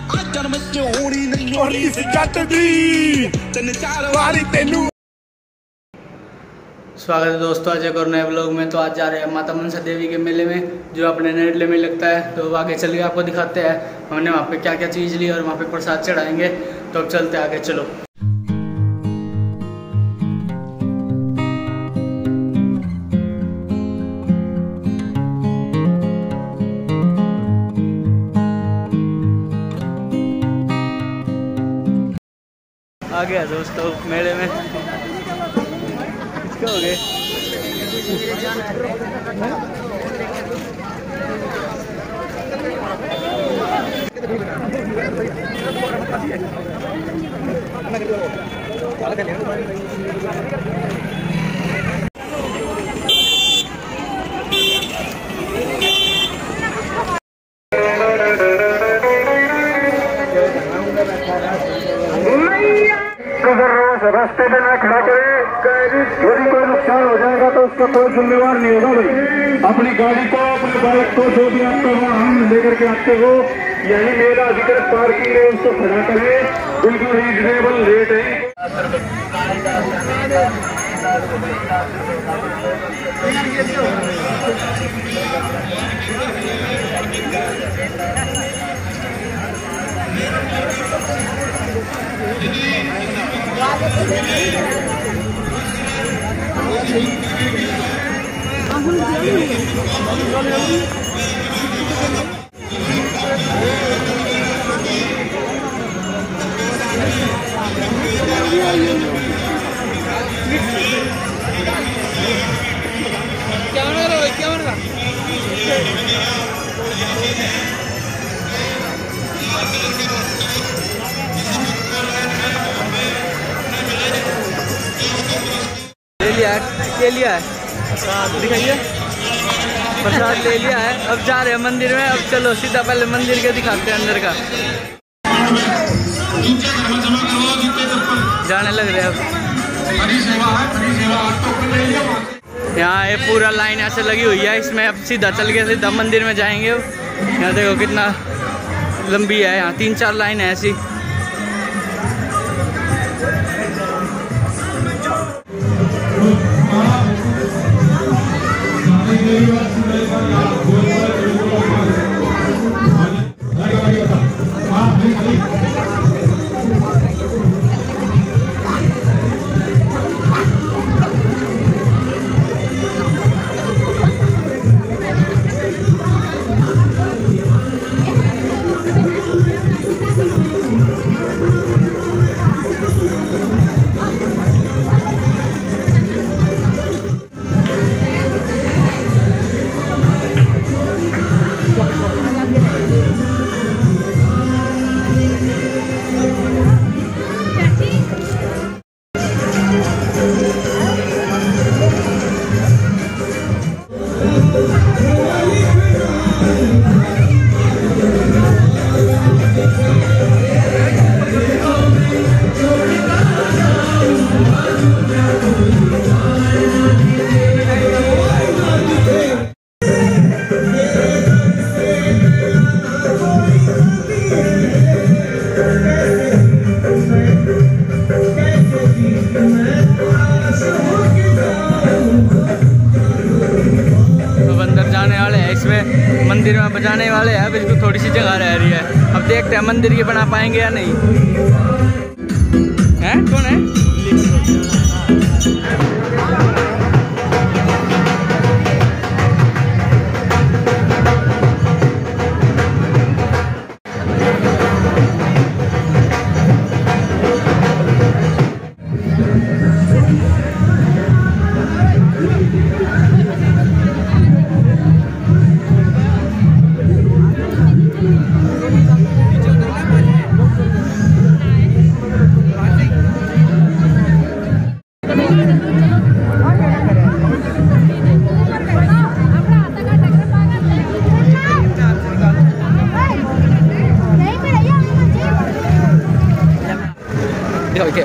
जन्म च होनी नहीं होनी इस जट दी तीन चार वारी तेनू। स्वागत है दोस्तों आज एक और नए ब्लॉग में। तो आज जा रहे हैं माता मनसा देवी के मेले में जो अपने नेडले में लगता है। तो आगे चलिए आपको दिखाते हैं हमने वहाँ पे क्या क्या चीज़ ली और वहाँ पे प्रसाद चढ़ाएंगे। तो अब चलते हैं आगे, चलो। आ गया दोस्तों मेले में, हो गए रास्ते में ना खड़ा करे, यदि कोई नुकसान हो जाएगा तो उसका कोई जिम्मेवार नहीं होगा भाई। अपनी गाड़ी को, अपने बाइक को, जो भी आपका वाहन लेकर के आते हो, यही मेरा अधिकृत पार्किंग है, उसको खड़ा करें। बिल्कुल रीजनेबल रेट है। ले लिया है दिखाइए, प्रसाद ले लिया है। अब जा रहे हैं मंदिर में। अब चलो सीधा पहले मंदिर के दिखाते हैं अंदर का। जाने लग रहे हैं अब। यहाँ ये पूरा लाइन ऐसे लगी हुई है, इसमें अब सीधा चल के सीधा मंदिर में जाएंगे। यहाँ देखो कितना लंबी है, यहाँ 3-4 लाइन है ऐसी। मंदिर में बजाने वाले हैं, बिल्कुल थोड़ी सी जगह रह रही है। अब देखते हैं मंदिर की बना पाएंगे या नहीं। हैं कौन है? Okay.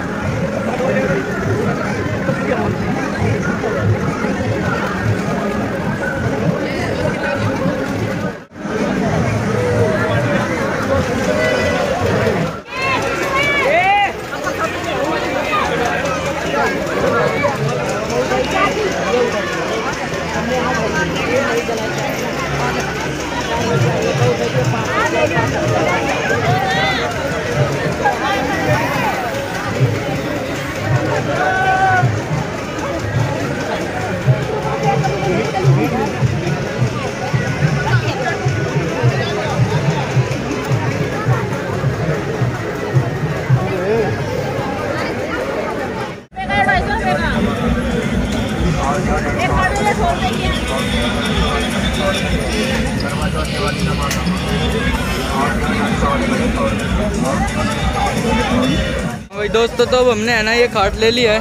भाई दोस्तों, तो अब हमने है ना ये खाट ले लिया है,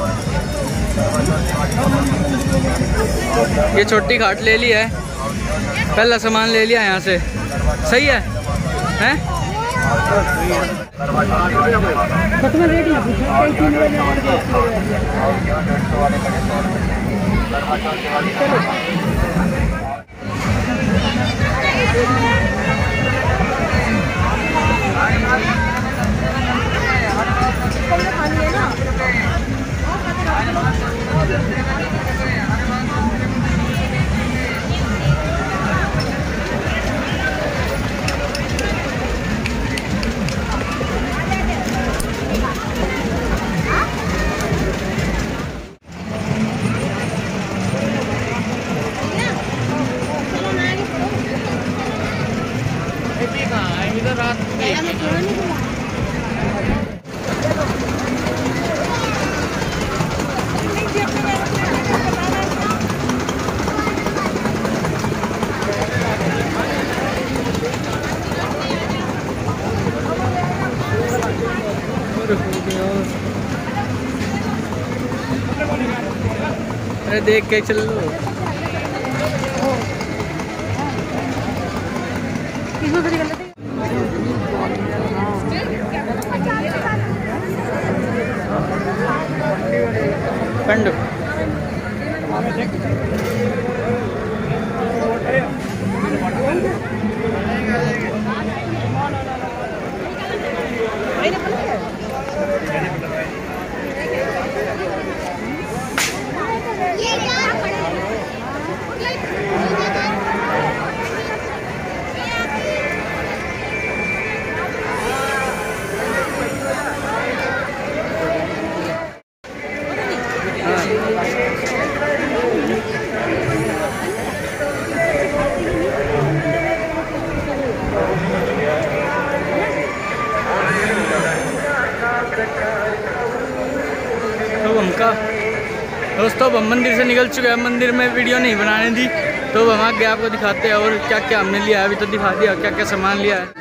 ये छोटी खाट ले लिया है, पहला सामान ले लिया यहाँ से। सही है हैं? अरे देख के चल लो। पंड दोस्तों, अब हम मंदिर से निकल चुके हैं। मंदिर में वीडियो नहीं बनाने दी, तो हम आगे आपको दिखाते हैं और क्या क्या हमने लिया है। अभी तो दिखा दिया क्या क्या सामान लिया है।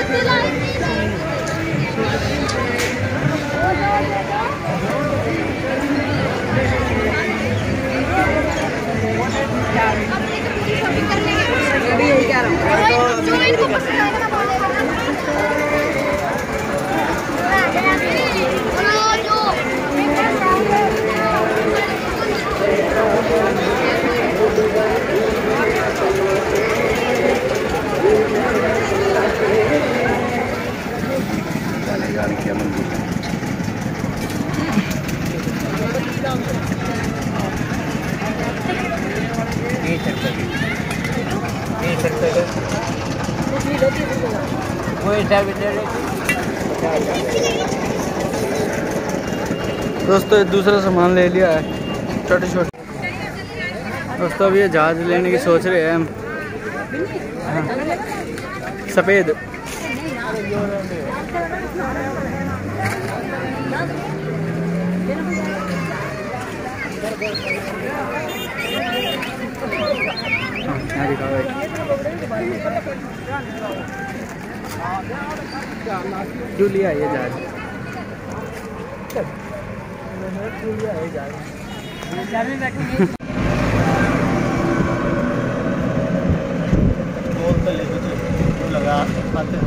दोस्तों दूसरा सामान ले लिया है, छोटे छोटे। दोस्तों अब ये जहाज लेने की सोच रहे हैं हम। सफ़ेद क्यों लिया ये जहाज? लगा